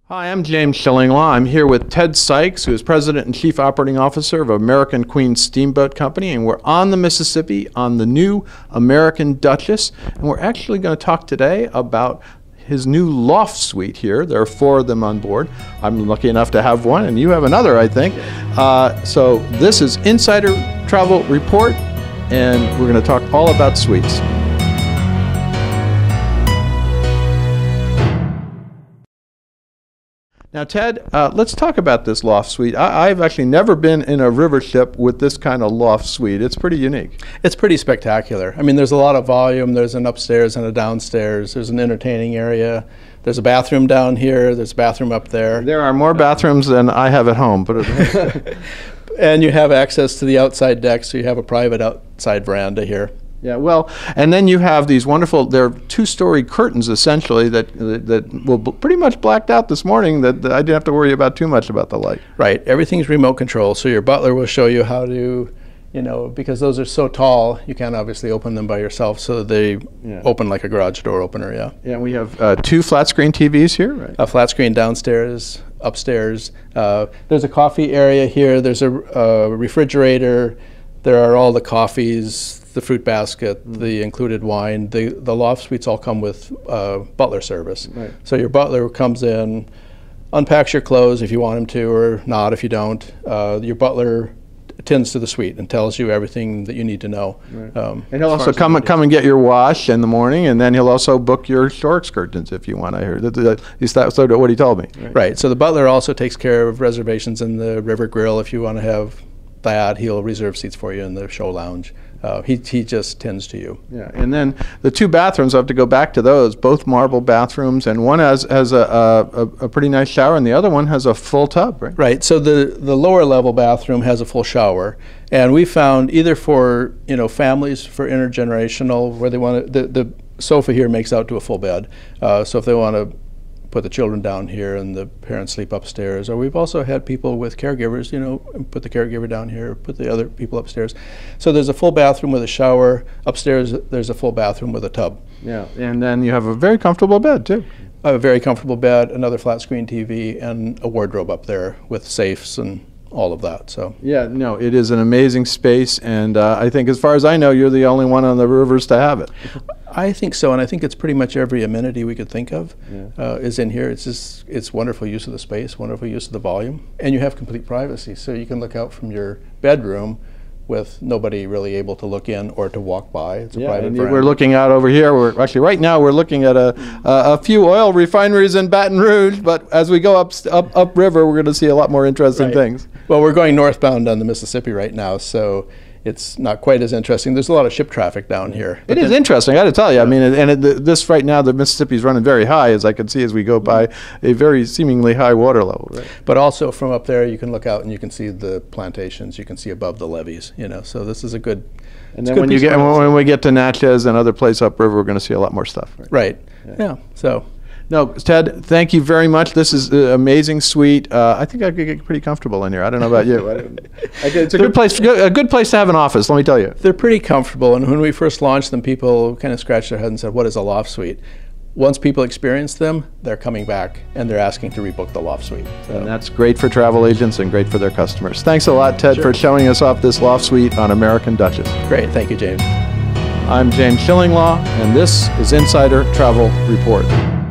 Hi, I'm James Shillinglaw. I'm here with Ted Sykes, who is President and Chief Operating Officer of American Queen Steamboat Company, and we're on the Mississippi on the new American Duchess, and we're actually going to talk today about his new loft suite here. There are 4 of them on board. I'm lucky enough to have one, and you have another, I think. So this is Insider Travel Report, and we're going to talk all about suites. Now, Ted, let's talk about this loft suite. I've actually never been in a river ship with this kind of loft suite. It's pretty unique. It's pretty spectacular. I mean, there's a lot of volume. There's an upstairs and a downstairs. There's an entertaining area. There's a bathroom down here. There's a bathroom up there. There are more bathrooms than I have at home. And you have access to the outside deck, so you have a private outside veranda here. Yeah, well, and then you have these wonderful, they're 2-story curtains essentially that will pretty much blacked out this morning that I didn't have to worry about too much about the light. Right, everything's remote control, so your butler will show you how to, because those are so tall, you can't obviously open them by yourself, so they open like a garage door opener, yeah. Yeah, we have 2 flat screen TVs here, right? A flat screen downstairs, upstairs. There's a coffee area here, there's a refrigerator, there are all the coffees, the fruit basket, the included wine. The loft suites all come with butler service. Right. So your butler comes in, unpacks your clothes if you want him to, or not if you don't. Your butler attends to the suite and tells you everything that you need to know. Right. And he'll also come and get your wash in the morning, and then he'll also book your stork curtains if you want. I heard at least that's what he told me. Right. So the butler also takes care of reservations in the River Grill if you want to have that. He'll reserve seats for you in the show lounge. He just tends to you. Yeah, and then the 2 bathrooms, I have to go back to those, both marble bathrooms, and one has a pretty nice shower, and the other one has a full tub, right? Right, so the lower level bathroom has a full shower, and we found either for, families, for intergenerational, where they want to, the sofa here makes out to a full bed, so if they want to put the children down here and the parents sleep upstairs, or we've also had people with caregivers, put the caregiver down here, put the other people upstairs. So there's a full bathroom with a shower. Upstairs there's a full bathroom with a tub. Yeah, and then you have a very comfortable bed too. A very comfortable bed, another flat screen TV, and a wardrobe up there with safes and all of that. So yeah, no, it is an amazing space, and I think as far as I know, you're the only one on the rivers to have it. I think so, and I think it's pretty much every amenity we could think of is in here. It's wonderful use of the space, wonderful use of the volume, and you have complete privacy, so you can look out from your bedroom with nobody really able to look in or to walk by. It's a private veranda. We're looking out over here. We're actually right now we're looking at a few oil refineries in Baton Rouge, but as we go up river, we're going to see a lot more interesting things. Well, we're going northbound on the Mississippi right now, so it's not quite as interesting. There's a lot of ship traffic down here. It is interesting, I got to tell you. I mean, this right now, the Mississippi's running very high, as I can see as we go by a very seemingly high water level. Right? But also from up there, you can look out and you can see the plantations. You can see above the levees. So this is a good. And then when we get to Natchez and other places upriver, we're going to see a lot more stuff. Right. Yeah. So. No, Ted, thank you very much. This is an amazing suite. I think I could get pretty comfortable in here. I don't know about you. It's a good place to have an office, let me tell you. They're pretty comfortable, and when we first launched them, people kind of scratched their head and said, what is a loft suite? Once people experience them, they're coming back, and they're asking to rebook the loft suite. So. And that's great for travel agents and great for their customers. Thanks a lot, Ted, for showing us off this loft suite on American Duchess. Great. Thank you, James. I'm James Shillinglaw, and this is Insider Travel Report.